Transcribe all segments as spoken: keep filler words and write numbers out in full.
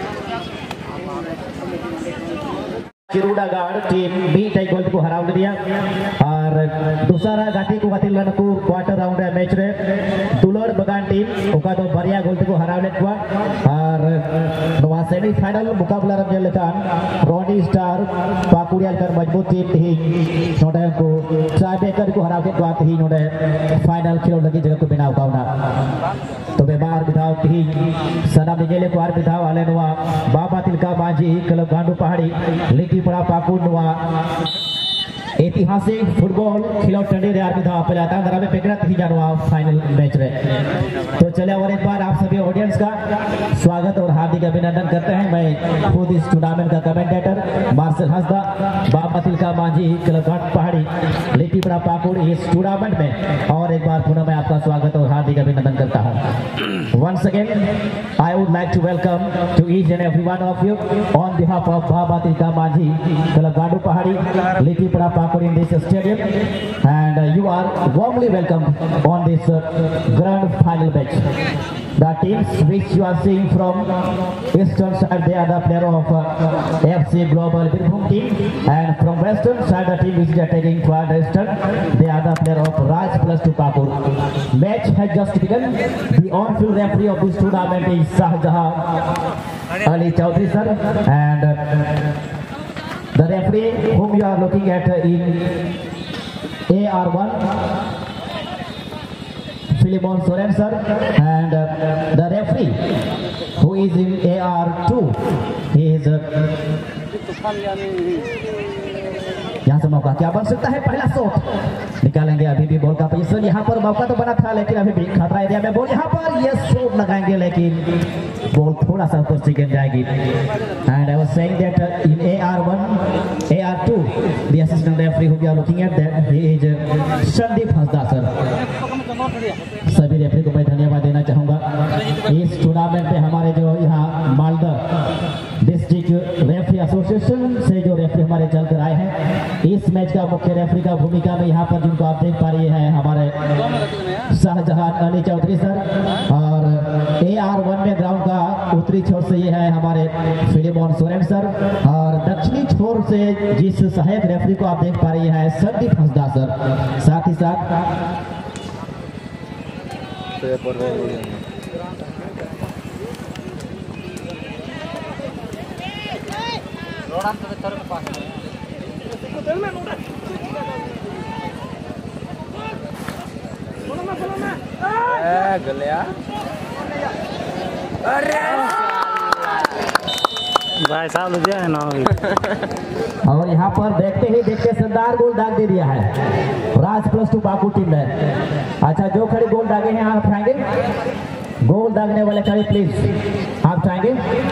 चिरुडा guard team B tie goal को हराव दिया और दूसरा गाती को गाती लन को क्वार्टर राउंड है मैच रे दुलर बगान टीम ओका तो बरिया गोल को हराव लेत हुआ और नवा सेमीफाइनल मुकाबला रम लेकान रॉनी स्टार पाकुड़ियाल कर मजबूत टीम ही नोडे को ट्राई ब्रेकर को हराव के बाद ही नोडे फाइनल खेल लगी जगह को बिना उकावना तो बेबार बिधाव ही सना निगेले को आर बिधाव आले नवा बाबा तिलका मांझी क्लब गांडू पहाड़ी लिखी पड़ा पाकुड़ नवा ऐतिहासिक फुटबॉल खिलाड़ी टंडे रे आर बिधा पहले आता दरा में पेकरा थी जानवा फाइनल मैच रे तो चले और एक बार आप सभी ऑडियंस का स्वागत और हार्दिक अभिनंदन करते हैं। मैं खुद इस टूर्नामेंट का commentator Marshal Hansda Baba Tilka Manjhi club Pahari लेटी पड़ा पाकुड़ इस टूर्नामेंट में और एक बार पुनः मैं आपका स्वागत और हार्दिक अभिनंदन करता हूं। Once again I would like to welcome to each and every one of you on behalf of Baba Tilka Manjhi club Gandu Pahari लेटी पड़ा in this stadium and uh, you are warmly welcomed on this uh, grand final match. The teams which you are seeing from eastern side, they are the player of uh, F C Global Birbhum team, and from western side the team which is attacking for western, they are the player of Raj plus two Pakur. Match has just begun. The on-field referee of this tournament is Shahjahan Ali Chaudhary sir, and uh, the referee whom you are looking at in A R one, Philemon Soren sir, and uh, the referee who is in A R two, he is uh, यहाँ से मौका क्या बन सकता है। पहला shot निकालेंगे, अभी भी बॉल का पोजीशन यहाँ पर मौका तो बना था लेकिन अभी भी खतरा एरिया में बॉल यहाँ पर ये शॉट लगाएंगे लेकिन बॉल थोड़ा सा ऊपर से गिर जाएगी। And I was saying that in A R one, A R two the assistant referee who we are looking at that he is Sandeep Hansda sir. सभी रेफरी को मैं धन्यवाद देना चाहूँगा। इस टूर्नामेंट में हमारे जो यहाँ मालदा डिस्ट्रिक्ट रेफरी एसोसिएशन से जो रेफरी हमारे चल कर आए हैं, इस मैच का मुख्य रेफरी का भूमिका में यहाँ पर जिनको आप देख पा रहे हैं हमारे शाहजहां अली चौधरी सर, और ए आर वन में ग्राउंड का उत्तरी छोर से ये है हमारे फिलिमोन सोरेन सर, और दक्षिणी छोर से जिस सहायक रेफरी को आप देख पा रहे हैं संदीप हंसदा सर। साथ ही साथ भाई साहब मुझे है ना और यहाँ पर देखते ही देखते शानदार गोल दाग दे दिया है Raj plus two Pakur team ने। अच्छा, जो खड़े गोल दागे हैं आप उठाएंगे, गोल दागने वाले खड़े प्लीज आप उठाएंगे,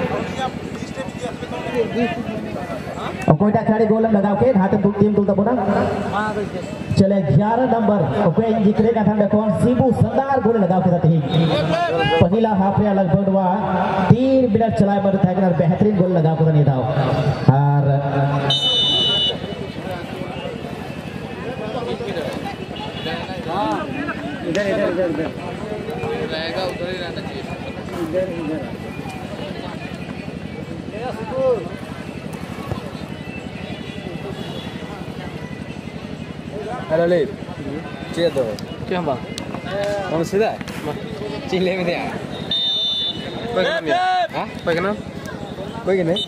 और कोईटा खड़े गोल लगाओ के हाथ में टीम तुलता बोला चले ग्यारह नंबर ओके जिक्रे का था कौन सीबू शानदार गोल लगाओ के ही पहला हाफ या लगभग वह तीन मिनट चलाए मर था कि बेहतरीन गोल लगा कर नहीं था। और इधर इधर इधर इधर रहेगा, उधर ही रहना चाहिए, इधर इधर हेलो ले चे दो क्या बात कौन सीधा चिल्ले में दे कोई नाम हां कोई नाम कोई नहीं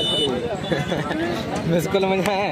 मुश्किल में है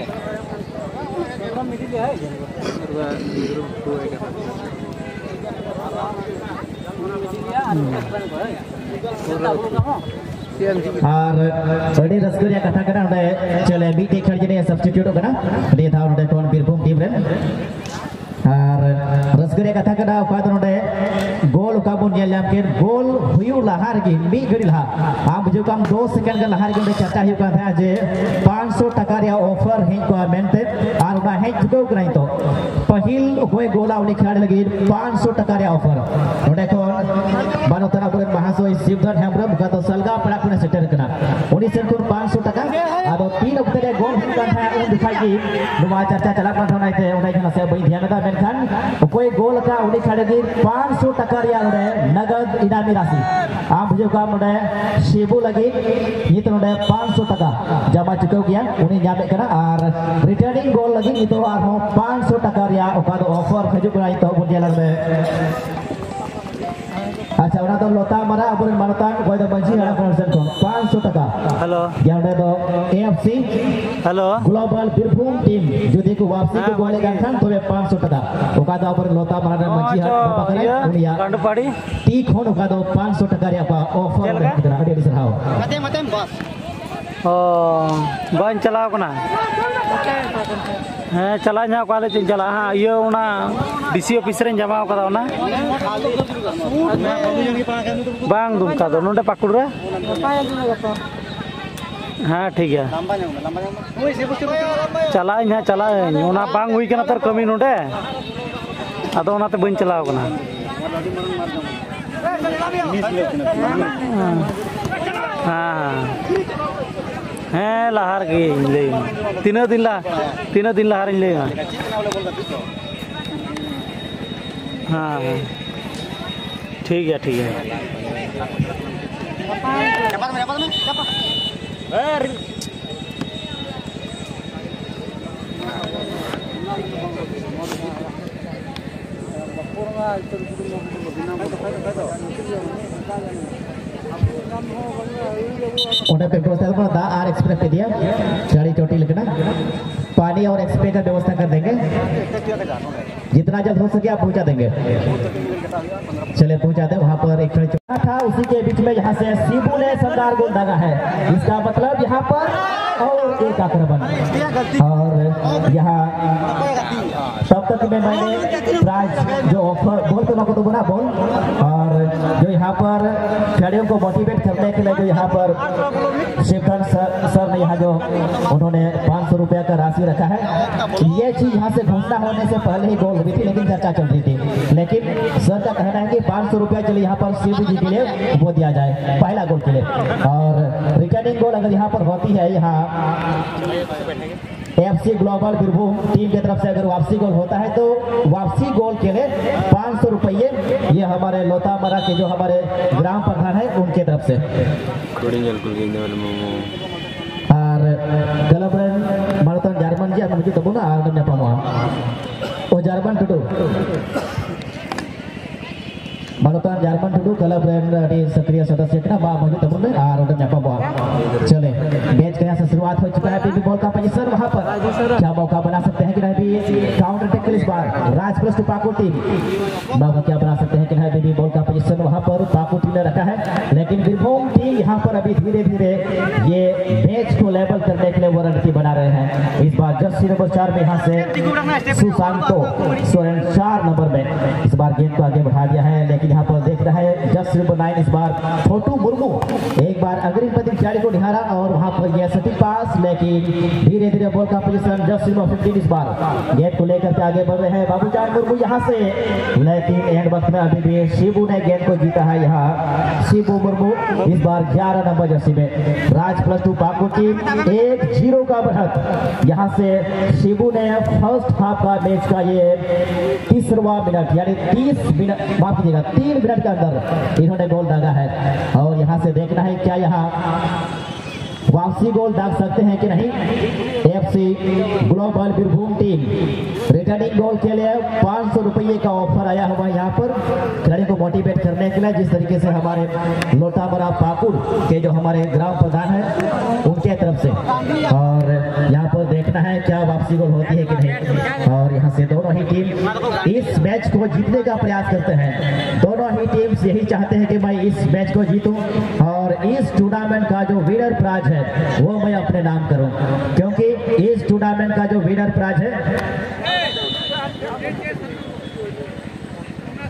और बड़ी रसगुरिया कथा करना उन्हें चले बीटे खेल जने सब्स्टिट्यूट करना दे था उन्हें कौन बीरभूम टीम रे और रसगुरिया कथा करना उकाद उन्हें गोल उकाबुन ये लाम के गोल हुयु लहार की मी गड़ी लहा आप जो काम दो सेकंड का लहार के चर्चा ही उकाद है जे पाँच सौ टका रिया ऑफर हिं को मेंटे और उन्हें हिं जुगो कराई तो पहिल कोई गोला उन्हें खिलाड़ी लगी पाँच सौ टका रिया ऑफर उन्हें कौन बानो तना बुरन महासो इस शिवधन हेम्ब्रम का तो सलगा पड़ा कुने सेटर करना उन्नीस सेंट पाँच सौ टका अब तीन अक्टे रे गोल हुन कान था उन दिखाई की नुवा चर्चा चला पन होना थे उन्हें जना से बई ध्यान दा मेनखान कोई गोल का उन्हें छाड़े की पाँच सौ टका रिया उड़े नगद इनामी राशि आप जो काम उड़े शिबू लगी ये तो उड़े पाँच सौ टका जमा चुका गया उन्हें जामे करा और रिटर्निंग गोल लगी ये तो आर पाँच सौ टका रिया ओका ऑफर खजू करा तो बुझे लग अच्छा उना तो लोता मरा अपन मानतान कोई तो बंजी हड़ा परसेंट को पाँच सौ टका हेलो याने तो AFC hello global Birbhum team जुदी को वापसी को बोले गन तो पाँच सौ टका ओका तो अपन लोता मरा बंजी हड़ा पकड़े दुनिया कांड पाड़ी टी खोन ओका तो पाँच सौ टका रे का ऑफर कितना अड़ी अड़ी सराव मते मते बस ओ बन चलाओ कना हाँ चला ना काले चिन चला हाँ ये उना डीसी ऑफिस रे जमा कदा उना बांग दुम का दो नोंडे पाकुड़ रे हाँ ठीक है चला यहाँ चला उना बांग हुई कना तर कमी नोंडे अदो उना ते बन चलाओ कना हाँ हाँ लहार के ले तीनों दिन ला तीनों दिन लहार ले हाँ ठीक है ठीक है उन्हें पे व्यवस्था कर दा आर एक्सप्रेस पे दिया चाली चोटी लिखना पानी और एक्सप्रेस का व्यवस्था कर देंगे जितना जल्द हो सके आप पहुंचा देंगे चले पहुंचा दे वहां पर एक चोटा था उसी के बीच में यहाँ से शिबू ने सरदार गोल दागा है इसका मतलब यहाँ पर और एक आक्रमण और यहाँ तब तक में मैंने प्राइज जो ऑफर बोल तो को तो बना बोल और जो यहाँ पर खिलाड़ियों को मोटिवेट करने के लिए जो यहाँ पर शेखर सर, सर ने यहाँ जो उन्होंने पाँच सौ रुपया का राशि रखा है ये चीज यहाँ से घोषणा होने से पहले ही गोल हुई थी लेकिन चर्चा चल रही थी लेकिन सर का कहना है कि पाँच सौ रुपया चलिए यहाँ पर शिव जी के लिए वो दिया जाए पहला गोल के लिए और रिटर्निंग गोल अगर यहाँ पर होती है यहाँ एफसी ग्लोबल बीरभूम टीम की तरफ से अगर वापसी गोल होता है तो वापसी गोल के लिए पाँच सौ रुपये ये हमारे लोता मरा के जो हमारे ग्राम प्रधान है उनके तरफ से और गलबरन मारतन जर्मन जी मुझे तब ना आर ने पामा ओ जर्मन टुटू मारतन जर्मन टुटू गलबरन अड़ी सक्रिय सदस्य ना बा मुझे तब में आर ने पामा चले मैच का से शुरुआत हो चुका है बीबी बॉल का पोजीशन वहां पर क्या मौका बना सकते हैं कि नहीं भी काउंटर अटैक इस बार Raj plus two Pakur team बाबा क्या बना सकते हैं कि नहीं बीबी बॉल का पोजीशन वहां पर पाको टीम ने रखा है लेकिन बीरभूम टीम यहां पर अभी धीरे धीरे ये मैच को लेवल करने के लिए वो रणनीति बना रहे हैं इस बार जर्सी नंबर चार में यहां से सुशांतो सोरेन चार नंबर में इस बार गेंद को आगे बढ़ा दिया है लेकिन यहां पर देख रहा है जर्सी नंबर नाइन इस बार छोटू मुर्मू एक बार अग्रिम पति खिलाड़ी को निहारा और वहां पर यह सटीक पास लेकिन धीरे धीरे बॉल का पोजीशन जर्सी नंबर फिफ्टीन इस बार गेंद को लेकर के आगे बढ़ रहे हैं बाबूजान मुर्मू यहां से लेकिन एंड वक्त में अभी भी शिबू ने गेंद को जीता है यहाँ शिबू मुर्मू इस बार ग्यारह नंबर जर्सी में Raj plus two Pakur team एक जीरो का बढ़त यहाँ से शिबू ने फर्स्ट हाफ का मैच का ये तीसवा मिनट यानी तीस मिनट माफ कीजिएगा तीन मिनट के अंदर इन्होंने गोल दागा है और यहाँ से देखना है क्या यहाँ वापसी गोल दाग सकते हैं कि नहीं FC global Birbhum team returning goal के लिए पाँच सौ रुपये का ऑफर आया हुआ है यहाँ पर खिलाड़ी को मोटिवेट करने के लिए जिस तरीके से हमारे लोटामरा पाकुड़ के जो हमारे ग्राम प्रधान हैं उनके तरफ से और यहाँ पर देखना है क्या वापसी गोल होती है कि नहीं और यहाँ से दोनों ही टीम इस मैच को जीतने का प्रयास करते हैं दोनों ही टीम्स यही चाहते हैं कि मैं इस मैच को जीतूं और इस टूर्नामेंट का जो विनर प्राइज है वो मैं अपने नाम करूं क्योंकि इस टूर्नामेंट का जो विनर प्राइज है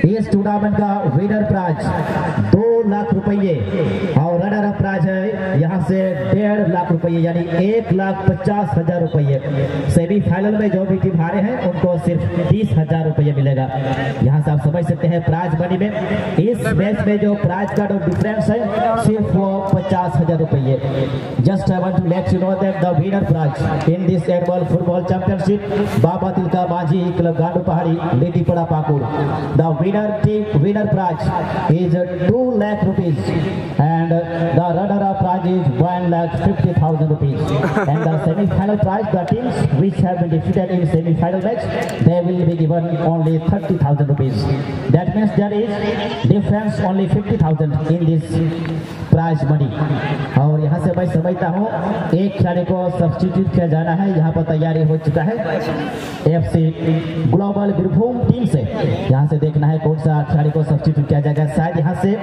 इस टूर्नामेंट का विनर प्राइज दो लाख रुपये और रनर अप प्राइज है यहाँ से डेढ़ लाख रुपये यानी एक लाख पचास हजार रुपये। सेमीफाइनल में जो भी टीम हारे हैं उनको सिर्फ तीस हजार रुपये मिलेगा। यहाँ से आप समझ सकते हैं प्राइज मनी में इस मैच में जो प्राइज का जो डिफरेंस है सिर्फ वो पचास हजार रुपये। Just I want to let you know that the winner prize in this annual football championship Baba Tilka Majhi club Gandu Pahari Letipara Pakur. The winner team winner prize is two lakh rupees and the runner-up prize is one lakh fifty thousand rupees. And the semi-final prize, the teams which have been defeated in semi-final match, they will be given only thirty thousand rupees. That means there is difference only fifty thousand in this prize money. और यहाँ से मैं समझता हूँ एक खिलाड़ी को substitute किया जाना है। यहाँ पर तैयारी हो चुका है F C global Birbhum team से। यहाँ से देखना है कौन सा खिलाड़ी को सब्स्टिट्यूट किया जाएगा। शायद यहाँ से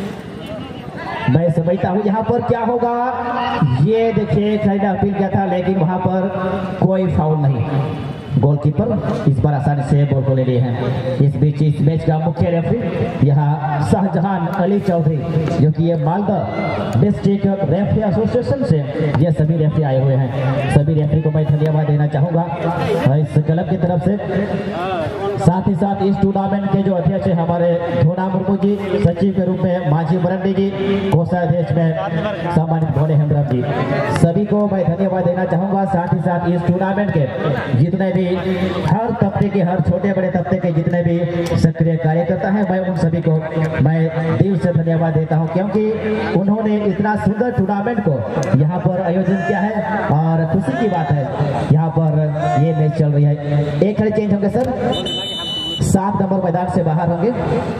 मैं समझता हूँ यहाँ पर क्या होगा। ये देखिए खिलाड़ी ने अपील किया था लेकिन वहाँ पर कोई फाउल नहीं। गोलकीपर इस बार आसानी से बॉल को ले लिए हैं। इस बीच इस मैच का मुख्य रेफरी यहाँ शाहजहां अली चौधरी जो कि ये मालदा डिस्ट्रिक्ट रेफरी एसोसिएशन से ये सभी रेफरी आए हुए हैं। सभी रेफरी को मैं धन्यवाद देना चाहूँगा इस क्लब की तरफ से। साथ ही साथ इस टूर्नामेंट के जो अध्यक्ष है हमारे धोना मुर्मू जी, सचिव के रूप में माझी मरंडी जी, कोषाध्यक्ष में सम्मानित भोले हेमब्रम जी, सभी को मैं धन्यवाद देना चाहूँगा। साथ ही साथ इस टूर्नामेंट के जितने भी हर तबके के हर छोटे बड़े तबके के जितने भी सक्रिय कार्यकर्ता हैं मैं उन सभी को मैं दिल से धन्यवाद देता हूं क्योंकि उन्होंने इतना सुंदर टूर्नामेंट को यहाँ पर आयोजन किया है। और खुशी की बात है यहाँ पर ये मैच चल रही है। एक खिलाड़ी चेंज होंगे सर, सात नंबर मैदान से बाहर होंगे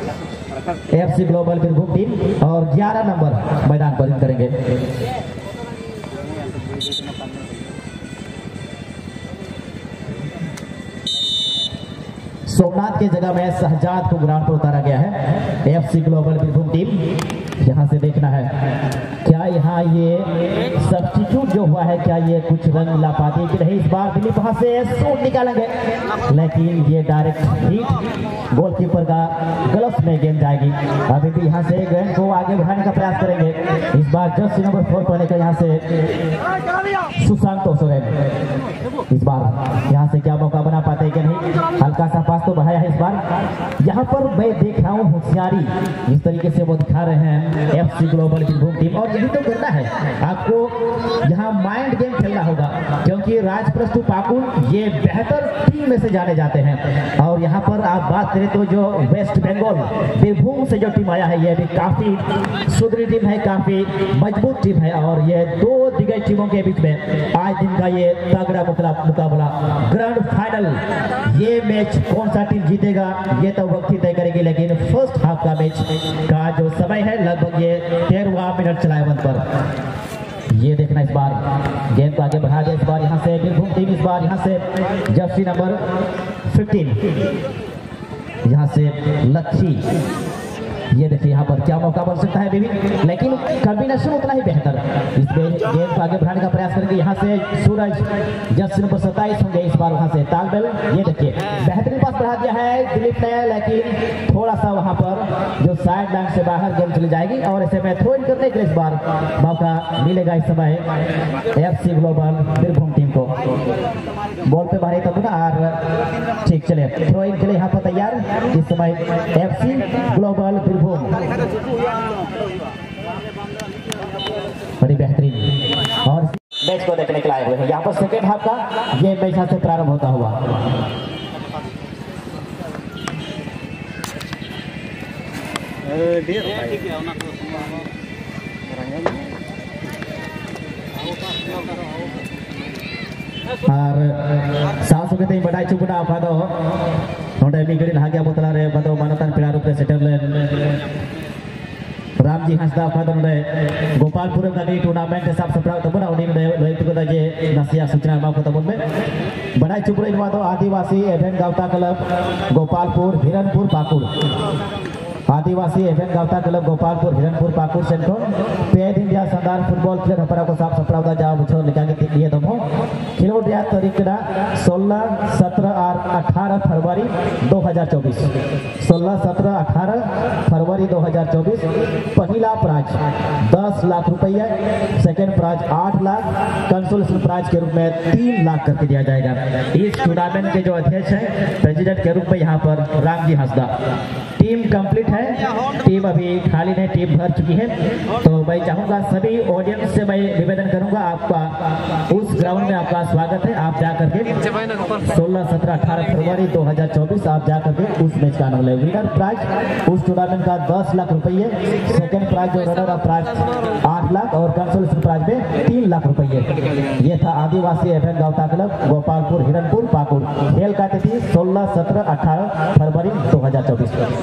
F C global Birbhum team और ग्यारह नंबर मैदान पर करेंगे। सोमनाथ के जगह में शहजाद को ग्राउंड पर उतारा गया है F C global Birbhum team. यहाँ से देखना है क्या यहाँ ये सब्स्टिट्यूट जो हुआ है क्या ये कुछ रंग ला पाती कि नहीं। इस बार दिलीप वहां से शॉट निकालेंगे लेकिन ये डायरेक्ट हिट गोलकीपर का ग्लव्स में गेंद जाएगी। अभी भी यहाँ से गेंद को आगे बढ़ाने का प्रयास करेंगे। इस बार जर्सी नंबर फोर पहने का यहाँ से सुशांत सोरेन। इस बार यहाँ से क्या मौका बना पाते हैं कि नहीं। हल्का सा पास तो बढ़ाया है इस बार। यहाँ पर मैं देख रहा हूँ होशियारी जिस तरीके से वो दिखा रहे हैं F C global Birbhum team. और यही तो करना है आपको, यहाँ माइंड गेम खेलना होगा क्योंकि राजप्रस्तु पाकुड़ ये बेहतर टीम में से जाने जाते हैं। और यहाँ पर आप बात करें तो जो वेस्ट बंगाल बीरभूम से जो टीम आया है ये भी काफी सुदृढ़ टीम है, काफी मजबूत टीम है। और ये दो दिग्गज टीमों के बीच में आज दिन का ये तगड़ा मुकाबला ग्रैंड फाइनल। ये मैच कौन सा टीम जीतेगा ये तो वक्त ही तय करेगी लेकिन फर्स्ट हाफ का मैच का जो समय है लगभग ये तेरहवां मिनट चलाए पर। ये देखना इस बार गेंद को आगे बढ़ा दिया। इस बार यहाँ से बीरभूम टीम, इस बार यहाँ से जर्सी नंबर पंद्रह यहाँ से लक्ष्मी। ये देखिए यहाँ पर क्या मौका बन सकता है बेबी लेकिन कॉम्बिनेशन उतना ही बेहतर। इसमें गेंद को आगे बढ़ाने का प्रयास करेंगे। यहाँ से सूरज जर्सी नंबर सत्ताईस होंगे इस बार। वहाँ से तालबेल, ये देखिए बेहतरीन पास बढ़ा दिया है दिलीप ने लेकिन थोड़ा सा वहाँ पर जो साइड लाइन से बाहर गेंद चली जाएगी और ऐसे में थ्रो इन करने के लिए इस बार मौका मिलेगा इस समय F C global Birbhum team को। बॉल पे बाहरी तब ना और ठीक चले थ्रो इन के लिए यहाँ पर तैयार इस समय एफ सी ग्लोबल बीरभूम। बड़ी बेहतरीन और मैच को देखने के लिए आए हुए हैं। यहाँ पर सेकेंड हाफ का ये मैच यहाँ से प्रारंभ होता हुआ। और सास के तेज बड़ा चुपड़ा आपा दो नोडे मिगड़ी हागे बोतला रे बदो मानतान पेड़ा रूप सेटल रामजी हंसदा आपा दो नोडे गोपालपुर का टूर्नामेंट साफ सपड़ा तबना उनी नोडे लई तुको जे नसिया सूचना मा को तबन में बड़ा चुपड़े मा दो आदिवासी एवेन गावता क्लब गोपालपुर हिरनपुर पाकुड़। आदिवासी एवेन गावता club Gopalpur Hiranpur Pakur central paid India शानदार फुटबॉल खेल हपरा को साफ सपड़ा जा बुझो निकाली लिए दमो खिलोड या तारीख सोलह सत्रह और अठारह फरवरी दो हज़ार चौबीस सोलह सत्रह अठारह फरवरी दो हज़ार चौबीस पहला प्राइज दस लाख रुपया, सेकेंड प्राइज आठ लाख, कंसोलेशन प्राइज के रूप में तीन लाख करके दिया जाएगा। इस टूर्नामेंट के जो अध्यक्ष हैं प्रेसिडेंट के रूप में यहाँ पर रामजी हंसदा। टीम कंप्लीट है, टीम अभी खाली नहीं, टीम भर चुकी है। तो मैं चाहूंगा सभी ऑडियंस से मैं निवेदन करूंगा, आपका उस ग्राउंड में आपका स्वागत है। आप जाकर के सोलह सत्रह अठारह फरवरी दो हज़ार चौबीस आप जाकर के उस मैच का आनंद लें। विनर प्राइज उस टूर्नामेंट का दस लाख रुपये, सेकंड प्राइज जो रनर अप प्राइज आठ लाख और कंसोलेशन प्राइज में तीन लाख रुपये। ये था आदिवासी एफ एन गावता क्लब गोपालपुर हिरनपुर पाकुड़। खेल का तिथि सोलह सत्रह अठारह फरवरी दो हज़ार चौबीस।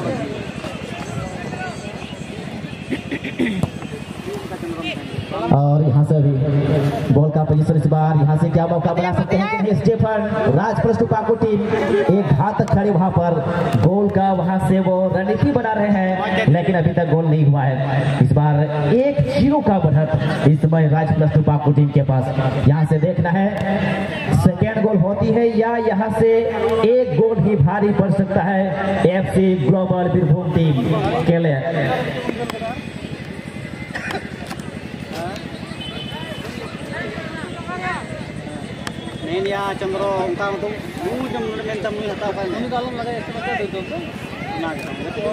और यहाँ से भी बॉल का पोजीशन इस बार यहाँ से क्या मौका बना सकते हैं कि Stephen Raj plus two Pakur team एक घातक खड़े वहां पर गोल का, वहां से वो रणनीति बना रहे हैं लेकिन अभी तक गोल नहीं हुआ है। इस बार एक जीरो का बढ़त इस समय Raj plus two Pakur team के पास। यहाँ से देखना है सेकेंड गोल होती है या यहाँ से एक गोल ही भारी पड़ सकता है F C global Birbhum team के लिए। Nenia cembro engkau tu, mu cembro minta mu hata apa? Mu dalam lagi seperti itu tu, nak cembro.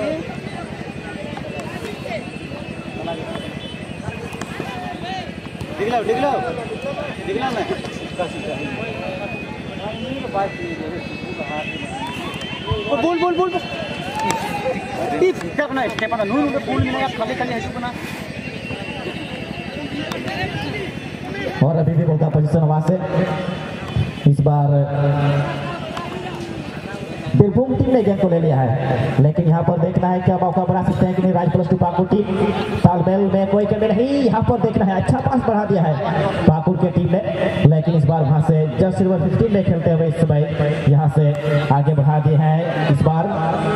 Diglau, diglau, diglau na. Bol, bol, bol. Tip, क्या करना है? क्या पता? नूर नूर बॉल मिलेगा, खाली खाली ऐसे बना। और अभी भी बहुत पोजीशन वहां से इस बार बीरभूम टीम ने गेंद को ले लिया है, लेकिन यहाँ पर देखना है क्या मौका बना सकते हैं कि नहीं Raj plus two Pakur team. तालमेल में कोई कमी नहीं, यहाँ पर देखना है अच्छा पास बढ़ा दिया है पाकुड़ के टीम ने, लेकिन इस बार वहां से जस्ट सिल्वर फिफ्टीन में खेलते हुए इस समय यहाँ से आगे बढ़ा दिए हैं। इस बार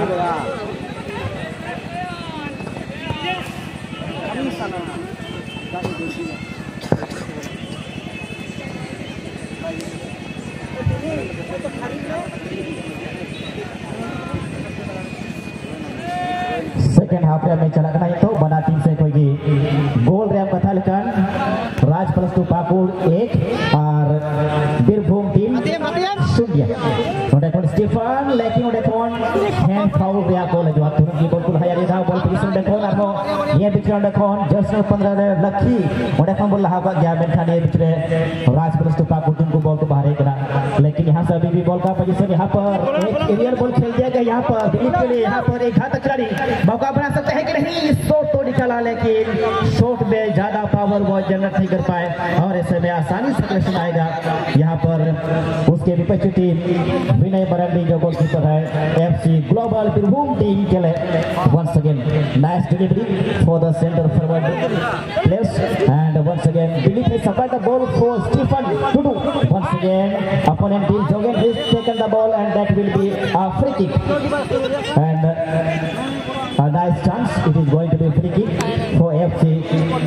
सेकेंड हाफ में मैच चला नहीं तो बना टीम से कोई गोल रैम कथा लिखन राज प्लस टू पाकुड़ एक और बीरभूम टीम शून्य। उन्हें कौन स्टीफन लेकिन उन्हें कौन हैंड फाउल रिया को ले जो तुरंत की बॉल को हया था बॉल पोजीशन देखो ना हो ये बिचरा देखो जस्ट पंद्रह लखी उन्हें कौन बॉल लहा गया मेनखान ये बिचरे Raj plus two Pakur team को बॉल को बाहर करा, लेकिन यहाँ से अभी भी बॉल का पोजीशन यहाँ पर एक एरियल बॉल खेल दिया गया यहाँ पर दिलीप के लिए। यहाँ पर एक घातक खिलाड़ी मौका बना सकते हैं कि नहीं, शॉट तो निकाला लेकिन शॉट में ज्यादा पावर वो जनरेट नहीं कर पाए और ऐसे में आसानी से कलेक्शन आएगा। यहाँ पर उसके विपक्षी टीम विनय मरंडी जो गोलकीपर है F C global Birbhum team के लिए once again nice delivery for the centre forward place and once again Dilip has supplied the ball for Stephen Tudu. Once again opponent team Jogen has taken the ball and that will be a free kick and uh, a nice chance. It is going to be free kick for F C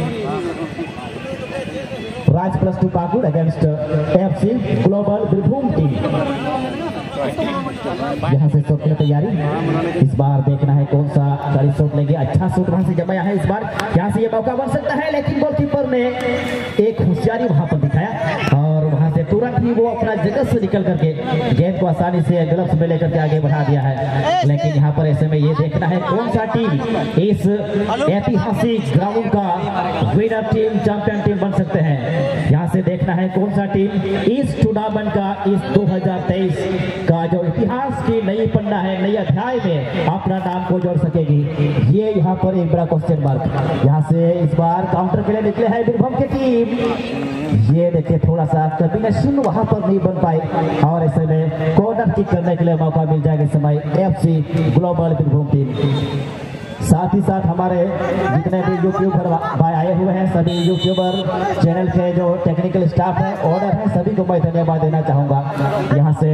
Raj plus two Pakur against uh, F C Global Birbhum team. यहाँ से shot की तैयारी इस बार देखना है कौन सा गाड़ी शॉट लेंगे। अच्छा शॉट वहां से जमाया है इस बार, यहाँ से ये मौका बन सकता है लेकिन गोलकीपर ने एक होशियारी वहां पर दिखाया और वहां से तुरंत ही वो अपना जगह से निकल करके गेंद को आसानी से ग्लव्स में लेकर के आगे बढ़ा दिया है। लेकिन यहाँ पर ऐसे में ये देखना है कौन सा टीम इस ऐतिहासिक ग्राउंड का विनर टीम चैंपियन टीम बन सकते हैं। यहाँ से देखना है कौन सा टीम इस टूर्नामेंट का इस दो हजार तेईस का जो इतिहास की नई पन्ना है नई अध्याय में अपना नाम को जोड़ सकेगी। ये यहाँ पर एक बड़ा क्वेश्चन मार्क। यहाँ से इस बार काउंटर के लिए निकले हैं बीरभूम की टीम। ये देखिए थोड़ा सा कॉम्बिनेशन वहां पर नहीं बन पाई और ऐसे में कॉर्नर किक करने के लिए मौका मिल जाएगा इस समय एफसी ग्लोबल बीरभूम टीम। साथ ही साथ हमारे जितने भी यूट्यूबर भाई आए हुए हैं सभी यूट्यूबर चैनल के जो टेक्निकल स्टाफ है ऑर्डर है सभी को मैं धन्यवाद देना चाहूंगा। यहाँ से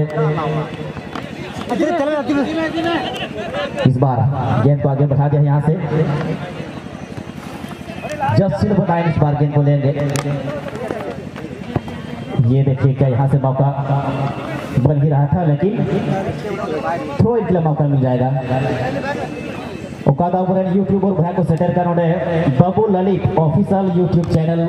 इस बार गेंद को आगे बढ़ा दिया, यहाँ से जस्ट सिर्फ नाइन इस बार गेंद को लेंगे। ये देखिए क्या यहाँ से मौका बन ही रहा था, लेकिन थ्रो इन के लिए मौका मिल जाएगा। ओकादा यूट्यूबर भाई को सेटर का नोडे Babu Lalit official YouTube channel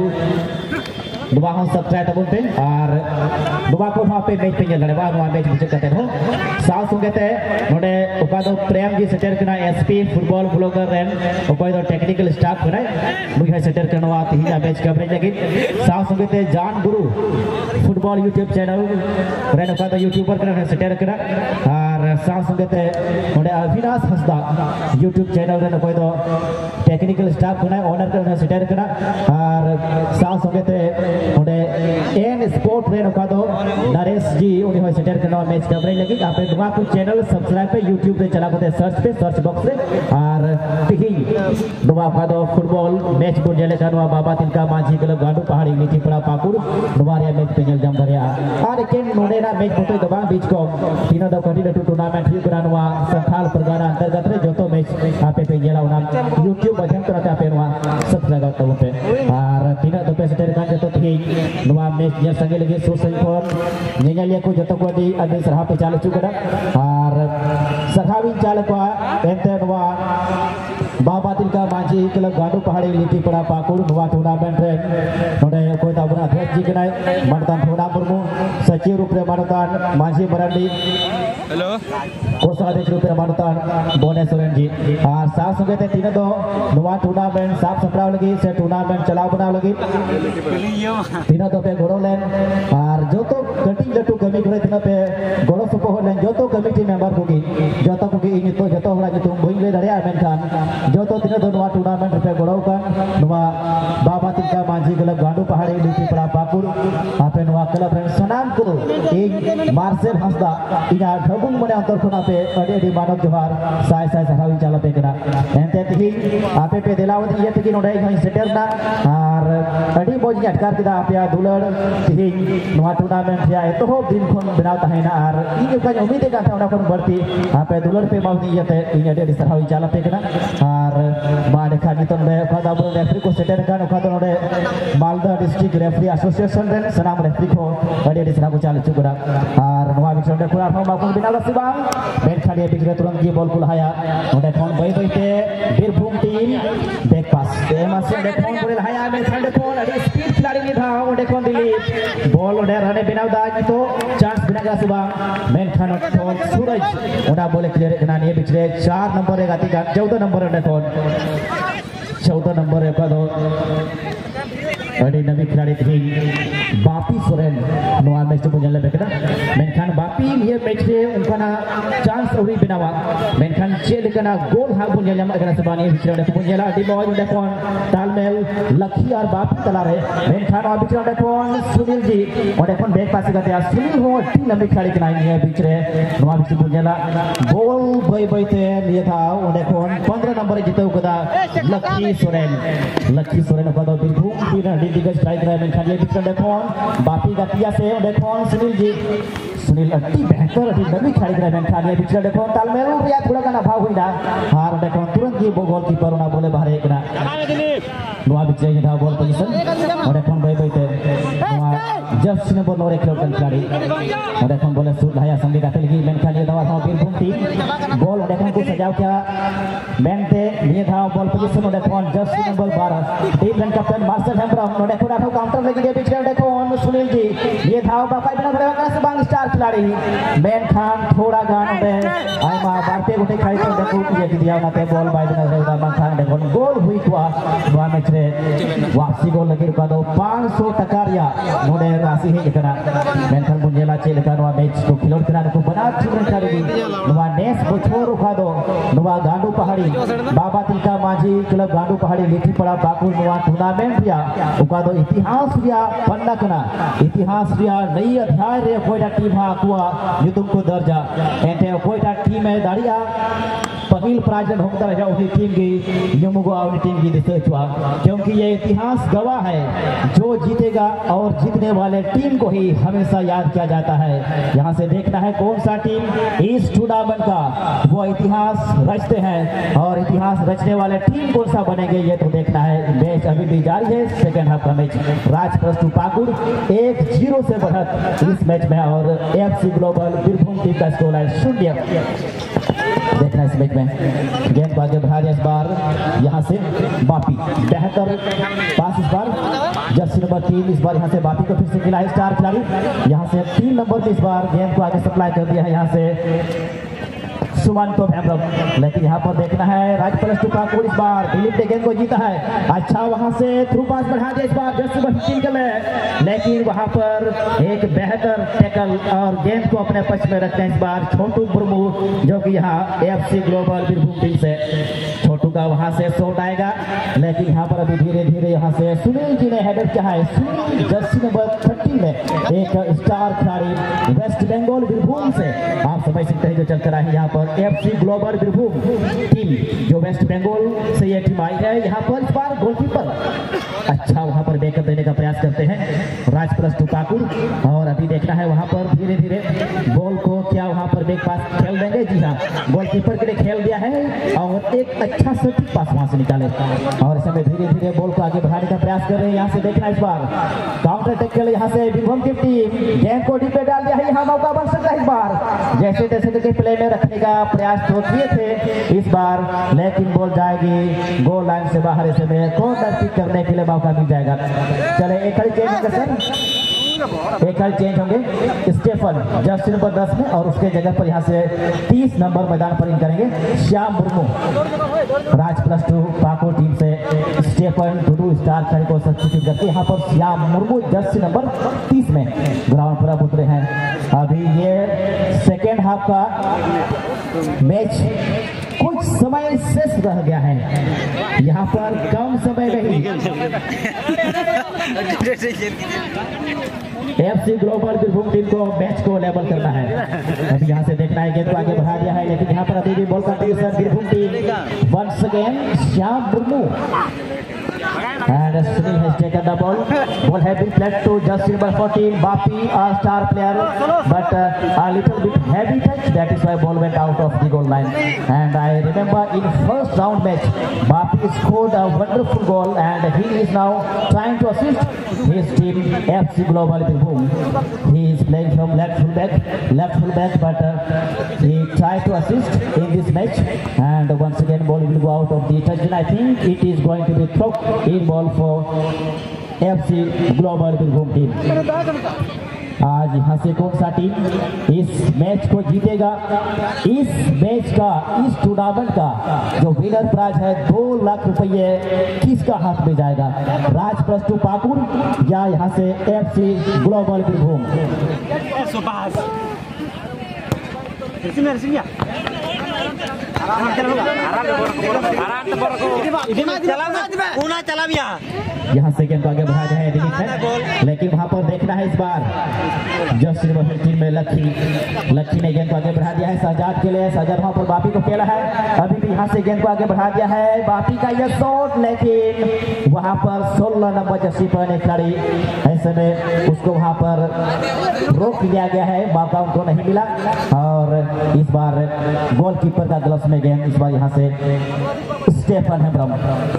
दुआ हम सब्सक्राइब तबन पे और दुआ को वहाँ पे मैच पे चल रहा है, वहाँ मैच विजिट करते हो साल सुंगे थे नोडे ओकादो प्रेम जी सेटर करना एसपी फुटबॉल ब्लॉगर रेन ओकादो टेक्निकल स्टाफ करे मुझे सेटर करना हुआ तीन मैच कवरेज लगी साल सुंगे थे Jaan Guru football YouTube channel रेन ओकादो यूट्यूबर करना सेटर करना और साल सुंगे थे नोडे अविनाश हंसदा यूट्यूब चैनल रेन ओकादो टेक्निकल स्टाफ करना ओनर करना सेटर करना और साल सुंगे थे उन्हें एन स्पोर्ट रेन ओकादो नरेश जी उन्हें हो सेटर करना मैच कवरेज लगी आप दुआ को चैनल सब्सक्राइब पे यूट्यूब पे चला करते सर्च पे सर्च बॉक्स रे और तिही दुआ ओकादो फुटबॉल मैच बुन जेले का बाबा तिनका माझी गलो गाडू पहाड़ी नीचे पड़ा पाकुड़ दुआ रे मैच पे जल जम दरिया और केन नोडे ना मैच बोतो दबा बीच को तीनों दो कटी लटू टूर्नामेंट ही करानवा संथाल परगना अंतर्गत रे जोतो मैच आपे पे जेला उना यूट्यूब बजन करते आपे वा सब्सक्राइब करते पे और तीनों दो पे सेटर का जोतो नवा मैच जल संगे लगे सुर संगठन नेኛलिया को जतो को दी अदि सरहा पे चालू चुकड़ा और सरहावी चाल को एंते नवा बाबा तिलका माझी क्लब गाडू पहाड़ी लीटी पड़ा पाकुड़ नवा टूर्नामेंट रे नोडे को ताबना अध्यक्ष जी कनाय मणतान थोड़ा मुर्मू सचिव रूप रे मणतान माझी मरांडी हेलो कोषाध्यक्ष रूप रे मणतान बोने सोरेन जी और साथ संगे ते तीन दो नवा टूर्नामेंट साफ सपड़ाव लगी से टूर्नामेंट चलाव बनाव लगी तीनों तो पे गोड़ो लेन और जो तो कटिंग लटू कमी करे तीनों पे गोड़ो सपो हो लेन जो तो कमिटी मेंबर कोगी जो तो कोगी इन तो जो तो होला जो तुम बोइले दरिया मेनखान जो तो तीनों तो नवा टूर्नामेंट पे गोड़ो का नवा बाबा तिलका माझी क्लब गांडू पहाड़ी लीटी पड़ा पाकुड़ आपे नवा क्लब रे सनाम को एक मार्सेल हंसदा इना ढबुंग मने अंतर खुना पे अडे अडे मानव जोहार साय साय सहावी चाला पे करा एंते तिही आपे पे दिलावत ये तिकी नोडे हई सेटर ना और अडी बोज अटकार किदा आपया दुलर तिही नवा टूर्नामेंट या एतो दिन खन बनाव तहैना और इन का उम्मीद का था उना खन बढ़ती आपे दुलर पे मावनी यते इन अडे सहावी चाला पे करा और मा देखा नितन बे ओकादा बुन रेफरी को सेटर का ओकादा नोडे मालदा डिस्ट्रिक्ट रेफरी एसोसिएशन रे सनाम रेफरी को अडे अडे सहावी चाला चुकड़ा और नवा बिचोंडे खुरा फमा को बिना सिबांग बेन खाली बिजरे तुरंत की बॉल को लहाया नोडे फोन बई बईते बीरभूम टीम बैक पास ए मासे नोडे फोन को लहाया में खंडे फोन अडे स्पीड खिलाड़ी नि था ओडे कोन दिली बॉल ओडे रने बिनाव दा तो चांस बिना सिबांग मेन खान फोन सूरज ओडा बोले क्लियर कना ने बिचरे चार नंबर रे गाती का चौदह नंबर ओडे फोन चौदह नंबर रे का दो अड़ी नवी खिलाड़ी थी बापी सोरेन नवा मैच तो बुझले बेकना मेनखान बापी ये मैच रे उनका चांस अवरी बिनावा मेनखान चेल कना गोल हा बुझले मा एकरा सबानी बिचरे को बुझला अडी बॉय ओडे फोन तालमेल लखी और बापी तला रे मेनखान आ बिचरे ओडे फोन सुनील जी ओडे फोन बैक पास करते सुनील हो टी नवी खिलाड़ी कना ये बिचरे नवा बिच बुझला बॉल बई बईते लिए था ओडे फोन पंद्रह नंबर जीतो कदा लखी सोरेन लखी सोरेन को दो बीरभूम टीम दिग्गज स्ट्राइक रहे में खाली बिचरे देखोन बापी गतिया से देखोन सुनील जी सुनील अति बेहतर अति नवी खिलाड़ी रहे में खाली बिचरे देखोन तालमेल रिया थोड़ा का भाव हुईना हार देखोन तुरंत ये गोल कीपर ना बोले बाहर एकना नवा बिचरे था बॉल पोजीशन और देखोन बई बईते नवा जस्ट ने बॉल और एक लोकल खिलाड़ी और देखोन बोले सूट लाया संगे का लगी में खाली दवा था बीरभूम टीम बॉल देखोन को सजाव क्या मेनते ये था बॉल पोजीशन और देखोन जस्ट नंबर बारह team run captain Marshal Hembram नोडे खुदा ठो काउंटर लगी दे बीच देखो सुनील जी ये था बापा बिना बड़े का सबंग स्टार खिलाड़ी मेन खान थोड़ा गान दे आई मा बारते गोटे खाई तो देखो ये दिया ना ते बॉल बाय बिना रे मा खान देखो गोल हुई हुआ नवा मैच रे वापसी गोल लगी का दो पाँच सौ टकारिया नोडे राशि ही करा मेन खान बुझेला चेल का नवा मैच को खिलोड़ करा को बना टीम खिलाड़ी नवा नेस बछोर का दो नवा गांडू पहाड़ी बाबा तिलका माझी क्लब गांडू पहाड़ी लीठी पड़ा बाकुल नवा टूर्नामेंट या उका दो इतिहास रिया पन्ना कना इतिहास रिया नई अध्याय रे कोईटा टीम हा कुआ युतुम को दर्जा एंटे कोईटा टीम है दाड़िया पहल प्राइज होता रहा उसी टीम की यमुगो अपनी टीम की दिशा हुआ क्योंकि ये इतिहास गवाह है जो जीतेगा और जीतने वाले टीम को ही हमेशा याद किया जाता है। यहाँ से देखना है कौन सा टीम इस टूर्नामेंट का वो इतिहास रचते हैं और इतिहास रचने वाले टीम कौन सा बनेंगे ये तो देखना है। मैच अभी भी जारी है, सेकेंड हाफ का match Raj plus two Pakur एक जीरो से बढ़त इस मैच में और एएफसी ग्लोबल बीरभूम टीम का स्कोर है शून्य। देखना इस मैच में गेंद को आगे बढ़ा दिया इस बार यहाँ से बापी, बेहतर पास इस बार जर्सी नंबर तीन, इस बार यहाँ से बापी को फिर से खिला है स्टार खिलाड़ी, यहाँ से तीन नंबर पे इस बार गेंद को आगे सप्लाई कर दिया है यहाँ से सुमन तो भैरव। लेकिन यहाँ पर देखना है राज प्लस टू काकुर इस बार दिलीप ने गेंद को जीता है, अच्छा वहां से थ्रू पास बढ़ा दिया इस बार जर्सी नंबर तीन के लिए, लेकिन वहां पर एक बेहतर टैकल और गेंद को अपने पक्ष में रखते हैं इस बार छोटू मुर्मू, जो कि यहाँ एएफसी ग्लोबल बीरभूम टीम से छोटू का वहां से शॉट आएगा, लेकिन यहाँ पर अभी धीरे धीरे यहाँ से सुनील जी ने हेडर किया है। सुनील जर्सी नंबर थर्टी में एक स्टार खिलाड़ी वेस्ट बंगाल बीरभूम से, आप समझ सकते हैं जो चलकर आए यहाँ पर एएफसी ग्लोबल बीरभूम टीम जो वेस्ट बंगाल से ये टीम आई है। यहाँ पर इस बार गोलकीपर अच्छा वहां पर बैकअप देने का प्रयास करते हैं राज प्लस टू काकुर, और अभी देखना है वहां पर धीरे धीरे बॉल को क्या वहां पर बैक पास खेल देंगे। जी हाँ, गोलकीपर के लिए खेल दिया है और एक अच्छा सटीक पास वहां से निकाले, और इस समय धीरे धीरे बॉल को आगे बढ़ाने का प्रयास कर रहे हैं। यहाँ से देखना इस बार काउंटर अटैक के लिए यहाँ से बीरभूम की टीम गेंद को डी पे डाल दिया है, यहाँ मौका बन सकता है इस बार, जैसे तैसे करके प्ले में रखने का प्रयास तो किए थे इस बार, लेकिन बॉल जाएगी गोल लाइन से बाहर, ऐसे में कॉर्नर पिक करने के लिए मौका मिल जाएगा। चले एक खड़ी चेंज होंगे सर, एक खड़ी चेंज होंगे स्टेफन जर्सी नंबर दस में, और उसके जगह पर यहाँ से तीस नंबर मैदान पर इन करेंगे Shyam Murmu. Raj plus two Pakur team से स्टेफन टुडू स्टार खड़ी को सब्स्टिट्यूट करके यहाँ पर श्याम मुर्मू जर्सी नंबर तीस में ग्राउंड पर उतरे हैं। अभी ये सेकेंड हाफ का मैच कुछ समय शेष रह गया है, यहाँ पर कम समय नहीं। एएफसी ग्लोबल बीरभूम टीम को मैच को लेवल करना है। अभी यहाँ से देखना है गेंद को आगे बढ़ा दिया है, लेकिन यहाँ पर अभी भी बॉल का team Birbhum team once again Shyam Murmu and Sunil has taken the ball. Ball has been played to jersey number fourteen, Bapi, a star player, but uh, a little bit heavy touch. That is why ball went out of the goal line. And I remember in first round match, Bapi scored a wonderful goal, and he is now trying to assist his team AFC Global Birhum. He is playing from left full back, left full back, but uh, he tried to assist in this match. And once again, ball will go out of the touch. And I think it is going to be throw in ball for AFC Global Birhum team. आज यहाँ से कौन सा team इस match को जीतेगा? इस match का, इस टूर्नामेंट का जो विनर प्राइज है दो लाख रुपये किसका हाथ में जाएगा? राज प्लस टू पाकुर या यहाँ से एएफसी ग्लोबल बीरभूम? यहाँ से गेंद आगे बढ़ा जाए दिलीप है, लेकिन वहां पर देखना है इस बार जर्सी नंबर टीम में लक्की लक्की ने गेंद को आगे बढ़ा दिया है शहजाद के लिए। शहजाद वहां पर बापी को खेला है, अभी भी यहाँ से गेंद को आगे बढ़ा दिया है बापी का यह शॉट, लेकिन वहां पर सोलह नंबर जर्सी पहने खिलाड़ी, ऐसे में उसको वहां पर रोक लिया गया है, मौका उनको नहीं मिला। और इस बार गोलकीपर का ग्लव्स में गेंद, इस बार यहाँ से स्टेफन हेम्ब्रम।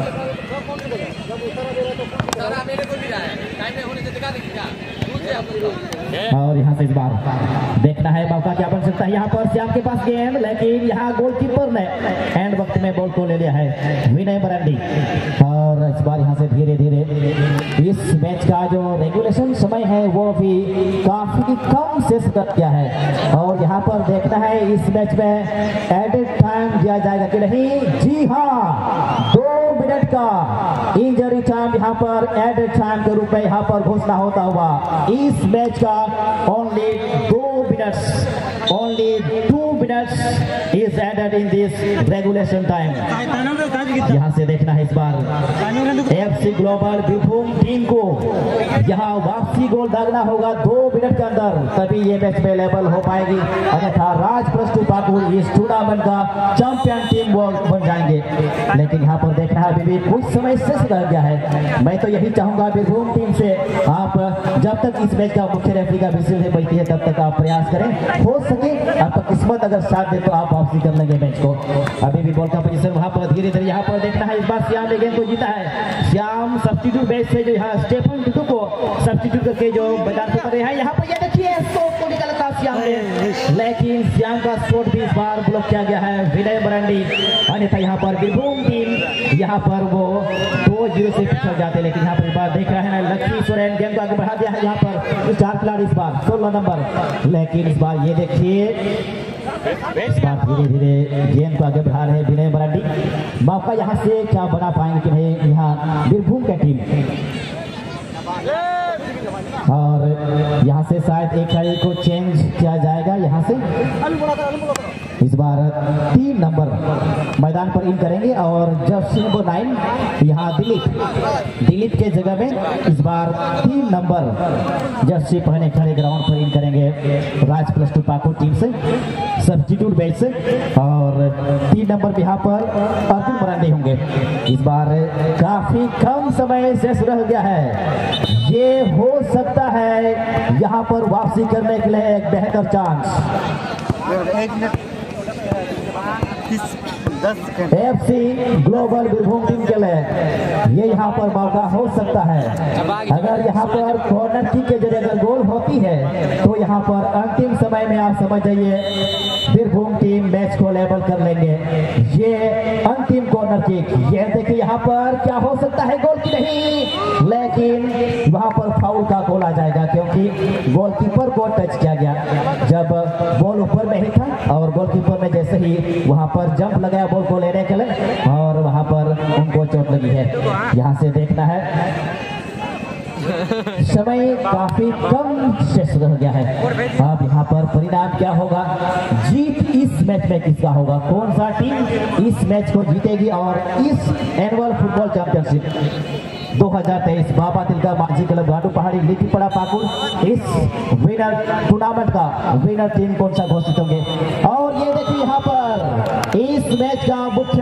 और यहाँ से इस बार देखना है मौका क्या बन सकता है। यहाँ पर श्याम के पास गेंद, लेकिन यहाँ गोलकीपर ने एंड वक्त में बॉल को ले लिया है विनय मरांडी। और इस बार यहाँ से धीरे धीरे इस मैच का जो रेगुलेशन समय है वो भी काफी कम शेष कर दिया है, और यहाँ पर देखना है इस मैच में एडेड टाइम दिया जाएगा कि नहीं। जी हाँ, दो मिनट का इंजरी टाइम यहाँ पर एडेड टाइम के रूप में यहाँ पर घोषणा होता हुआ इस मैच का ओनली दो minutes only two minutes is added in this regulation time. यहाँ से देखना है इस बार एएफसी ग्लोबल बीरभूम टीम को यहाँ वापसी गोल दागना होगा दो मिनट के अंदर, तभी ये मैच में लेवल हो पाएगी, अन्यथा राज प्लस टू पाकुर इस टूर्नामेंट का चैंपियन टीम वो बन जाएंगे। लेकिन यहाँ पर देखना है अभी भी कुछ समय शेष रह गया है। मैं तो यही चाहूंगा बीरभूम टीम से, आप जब तक इस मैच का मुख्य रेफरी का विषय नहीं बचती है तब तक आप प्रयास करें, हो सके आपका किस्मत अगर साथ दे तो आप वापसी कर लेंगे मैच को। अभी भी बॉल का पोजीशन वहां पर धीरे धीरे यहाँ पर देखना है, इस बार श्याम ने गेंद को जीता है। श्याम सब्स्टिट्यूट बेस से जो यहाँ स्टेफन टुडू को सब्स्टिट्यूट करके जो मैदान पे पड़े हैं। यहाँ पर ये देखिए शॉट को निकालता श्याम ने, लेकिन श्याम का शॉट भी इस बार ब्लॉक किया गया है विनय मरांडी। अन्यथा यहाँ पर बीरभूम टीम यहाँ पर वो दो जीरो से पिछड़ जाते, लेकिन यहाँ पर इस बार देख रहे हैं लक्ष्मी सोरेन गेम को आगे बढ़ा दिया है। यहाँ पर चार खिलाड़ी इस बार सोलह नंबर, लेकिन इस बार ये देखिए इस बार धीरे धीरे गेम को आगे बढ़ा रहे हैं विनय मरांडी। मौका यहाँ से क्या बना पाएंगे कि नहीं यहाँ बीरभूम का टीम, और यहाँ से शायद एक खिलाड़ी को चेंज किया जाएगा। यहाँ से इस बार तीन नंबर मैदान पर इन करेंगे और जर्सी नंबर नाइन यहाँ दिलीप दिलीप के जगह में इस बार तीन नंबर जर्सी पहने खड़े ग्राउंड पर इन करेंगे Raj plus two Pakur team से सब्स्टिट्यूट बेंच से। और तीन नंबर यहाँ पर अर्जुन मरांडी होंगे। इस बार काफी कम समय शेष रह गया है, ये हो सकता है यहाँ पर वापसी करने के लिए एक बेहतर chance FC global Birbhum team के लिए ये यहाँ पर मौका हो सकता है। अगर यहाँ पर कॉर्नर किक के जरिए अगर गोल होती है तो यहाँ पर अंतिम समय में आप समझ जाइए बीरभूम टीम मैच को लेवल कर लेंगे। ये अंतिम कॉर्नर किक, ये देखिए यहाँ पर क्या हो सकता है, गोल की नहीं, लेकिन वहां पर फाउल का गोल आ जाएगा क्योंकि गोलकीपर को टच किया गया जब बॉल ऊपर में ही था और गोलकीपर ने जैसे ही वहां पर जंप लगाया बॉल को लेने के लिए और वहां पर उनको चोट लगी है। यहाँ से देखना है समय काफी कम शेष रह गया है। अब यहाँ पर परिणाम क्या होगा, जीत इस मैच में किसका होगा, कौन सा टीम इस मैच को जीतेगी और इस एनुअल फुटबॉल चैंपियनशिप दो हज़ार तेईस बाबा तिलका माझी क्लब गाडू पहाड़ी लिखीपड़ा पाकुड़ इस विनर टूर्नामेंट का विनर टीम कौन सा घोषित होंगे। और ये देखिए यहाँ पर इस मैच का मुख्य